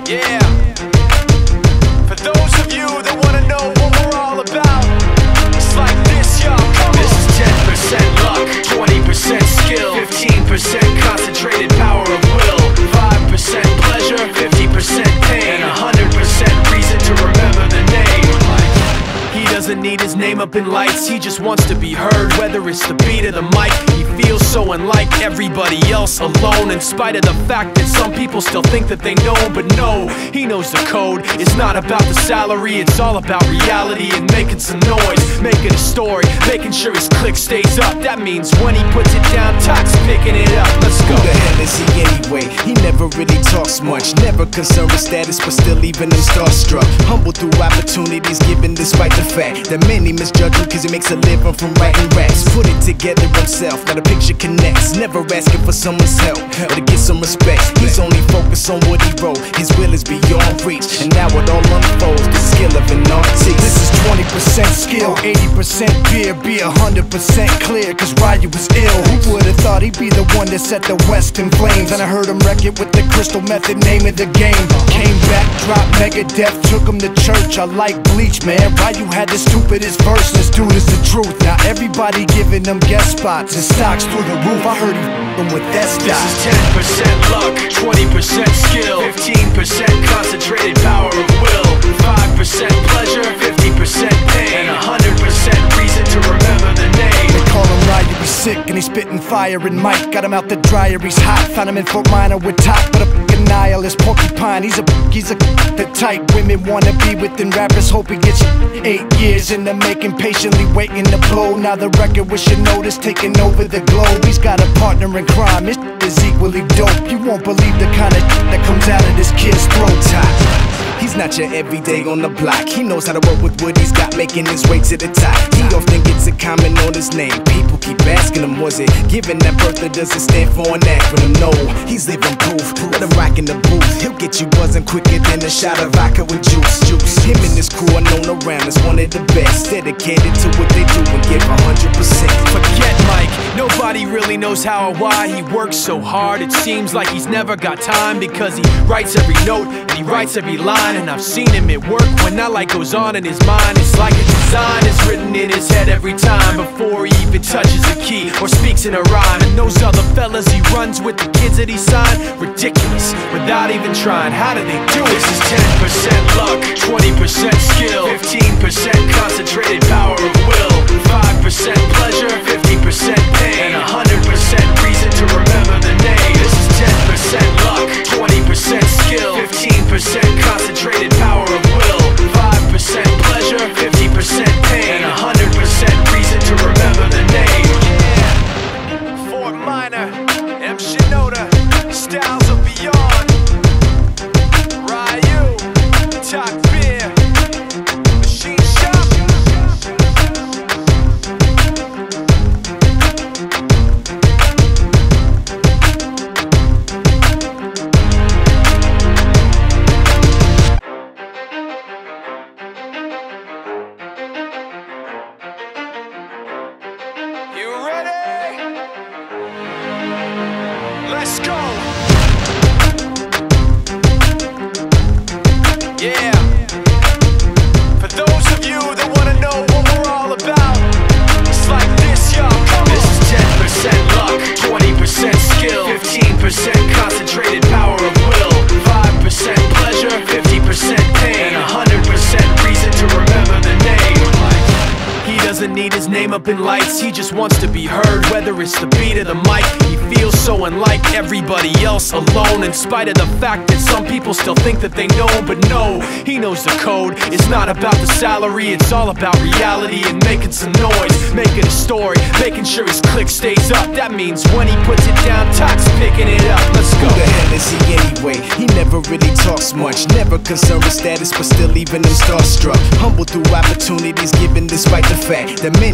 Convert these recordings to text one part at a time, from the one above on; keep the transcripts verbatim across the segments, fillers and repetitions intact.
Yeah. For those of you that wanna know what we're all about, it's like this, y'all. This is ten percent luck, twenty percent skill, fifteen percent concentrated power of will, five percent pleasure, fifty percent pain, and one hundred percent reason to remember the name. He doesn't need his name up in lights, he just wants to be heard, whether it's the beat or the mic. He feels so unlike everybody else, alone, in spite of the fact that some people still think that they know him. But no, he knows the code. It's not about the salary, it's all about reality and making some noise, making a story, making sure his click stays up. That means when he puts it down, Tox picking it up. Let's go. Who the hell is he anyway? He never really talks much, never concerned with status, but still leaving him starstruck. Humble through opportunities given despite the fact that many misjudge him cause he makes a living from writing raps. Put it together himself, now the picture connects, never asking for someone's help or to get some respect. He's only focused on what he wrote, his will is beyond reach, and now it all unfolds, the skill of an artist. This is twenty percent skill, eighty percent beer, be one hundred percent clear, cause Ryu was ill. Who would've thought he'd be the one that set the West in flames? And I heard him wreck it with the crystal method, name of the game. Came back, dropped Megadeth, took him to church. I like Bleach, man. Ryu had the stupidest verse, this dude is the truth. Now everybody giving them guest spots and stocks through the roof. I heard he f***ing with that stock. This is ten percent luck, twenty percent skill, fifteen percent concentrated power of will, five percent pleasure, fifty percent pain, and one hundred percent reason to remember the name. They call him Ryu, he's sick and he's spitting fire. And Mike got him out the dryer, he's hot. Found him in Fort Minor with top, but a f***ing nihilist porcupine. He's a he's a the type women wanna be within. Rappers hope he gets eight years in the making, patiently waiting to blow. Now the record with your notice taking over the globe. He's got a partner in crime, his is equally dope. You won't believe the kind of that comes out of this kid's throat. He's not your everyday on the block. He knows how to work with what he's got, making his way to the top. He often gets a comment on his name. People keep asking him, was it given that birth or does it stand for an acronym? No, he's living proof. Let him rock in the booth. He'll get you buzzing quicker than a shot of vodka with juice. Juice. Him and his crew are known around as one of the best, dedicated to what they do and give one hundred percent. Forget Mike, nobody really knows how or why he works so hard. It seems like he's never got time because he writes every note and he writes every line. And I've seen him at work when that light goes on in his mind. It's like a design is written in his head every time before he even touches a key or speaks in a rhyme. And those other fellas he runs with, the kids that he signed, ridiculous, without even trying. How do they do it? This is ten percent luck, twenty percent skill, fifteen percent concentrated power of will, five percent pleasure, fifty percent pain, and one hundred percent reason to remember the name. This is ten percent luck, twenty percent skill, fifteen percent concentrated power of will, five percent pleasure, fifty percent pain, and one hundred percent reason to remember the name. Yeah. Fort Minor, M. Shinoda, Styles of Beyond, Ryu, Talk Beer, Machine Shop. Let's go! Yeah. For those of you that wanna know what we're all about, it's like this, y'all. This is ten percent luck, twenty percent skill, fifteen percent concentrated power of will, five percent pleasure, fifty percent pain, and one hundred percent reason to remember the name. He doesn't need his name up in lights, he just wants to be heard, whether it's the beat or the mic. He feels so unlike everybody else, alone, in spite of the fact that some people still think that they know him. But no, he knows the code. It's not about the salary, it's all about reality and making some noise, making a story, making sure his click stays up. That means when he puts it down, Tox picking it up. Let's go. Who the hell is he anyway? He never really talks much, never concerned with status, but still leaving him starstruck. Humble through opportunities given despite the fact that many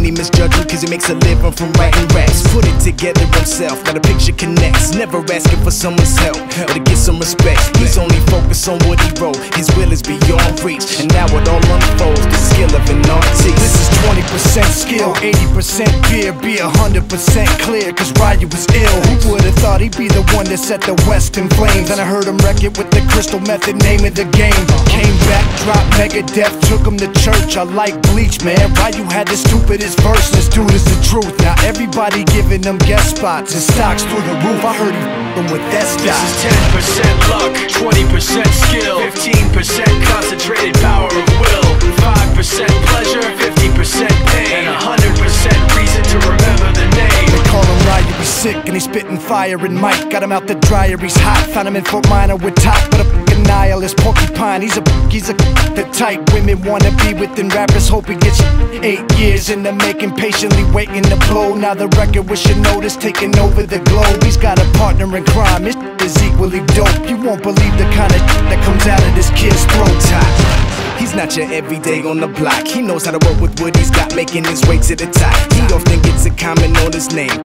many misjudge him cause he makes a living from writing raps. Put it together himself, now the picture connects. Never asking for someone's help or to get some respect. He's only focused on what he wrote. His will is beyond reach, and now it all unfolds. The skill of an artist. This is twenty percent skill, eighty percent beer. Be a hundred percent clear, cause Ryu was ill. Who would've thought he'd be the one that set the West in flames? And I heard him wreck it with the Crystal Method, name of the game. Came back, dropped Megadeth, took him to church. I like Bleach, man. Ryu had the stupidest verse. This dude is the truth. Now everybody giving them guest spots and stocks through the roof. I heard he f***ing with that stock. This is ten percent luck, twenty percent skill, fifteen percent concentrated power of will, five percent pleasure, fifty percent pain, and one hundred percent reason to remember the name. They call him Ryu, he's sick and he's spitting fire. And Mike got him out the dryer, he's hot. Found him in Fort Minor with top, but a f***ing nihilist porcupine. He's a he's a the type women wanna be within. Rappers hope he gets eight years in the making, patiently waiting to blow. Now the record with your notice taking over the globe. He's got a partner in crime, his is equally dope. You won't believe the kind of that comes out of this kid's throat. Top. He's not your everyday on the block. He knows how to work with what he's got, making his way to the top. He often gets a comment on his name.